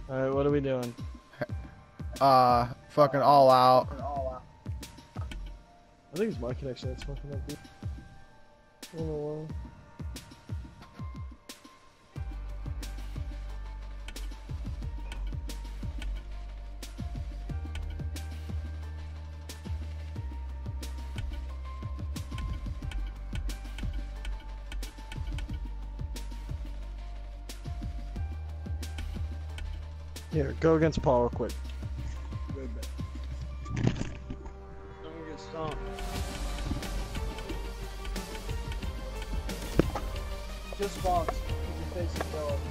Alright, what are we doing? Fucking all out. I think it's my connection that's fucking up, dude. I don't know why. Here, go against Paul real quick. Good bet. I'm gonna get stomped. Just box. Keep your face and go up.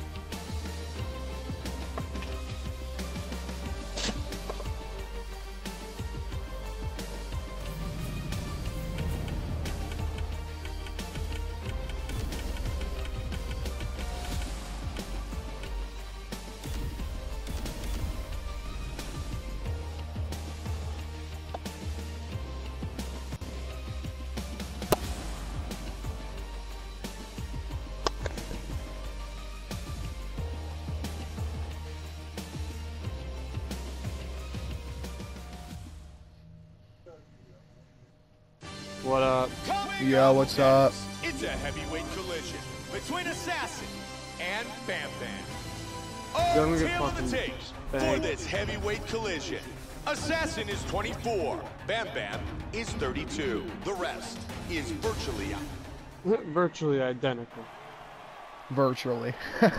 What up? Yeah, what's up? It's a heavyweight collision between Assassin and Bam Bam. Oh, tail of the tape for this heavyweight collision. Assassin is 24. Bam Bam is 32. The rest is virtually out. Virtually identical. Virtually.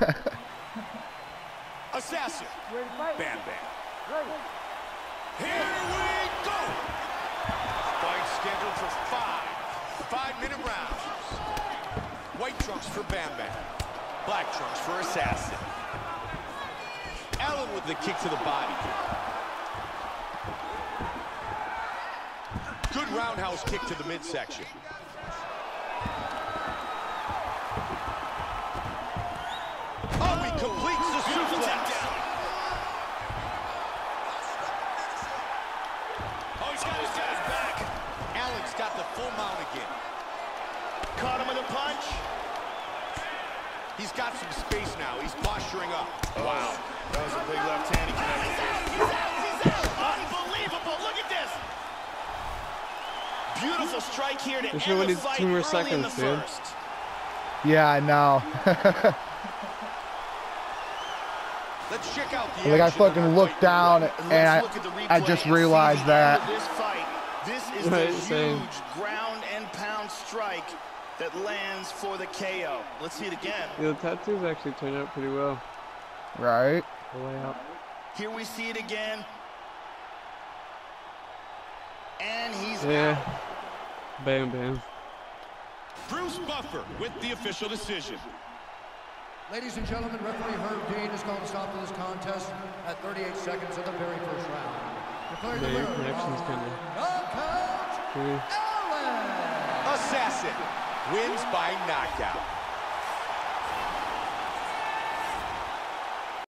Assassin, Bam Bam. Here we go. Fight scheduled for 5-minute rounds. White trunks for Bam Bam. Black trunks for Assassin. Allen with the kick to the body. Good roundhouse kick to the midsection. Oh, he completes the suplex. Oh, he's got his guy's back. Allen's got the full mount again. Caught him with a punch. He's got some space now. He's posturing up. Wow. That was a big left hand he connected there. He's out. Unbelievable. Look at this. Beautiful strike here to end the fight early in the first. Yeah, I know. Let's check out the like I fucking looked down and I just realized that. This is the huge ground and pound strike that lands for the KO. Let's see it again. Yeah, the tattoos actually turned out pretty well. Right. The way out. Here we see it again. And he's out. Bam Bam. Bruce Buffer with the official decision. Ladies and gentlemen, referee Herb Dean has called a stop to this contest at 38 seconds of the very first round. Declaring the winner Assassin wins by knockout.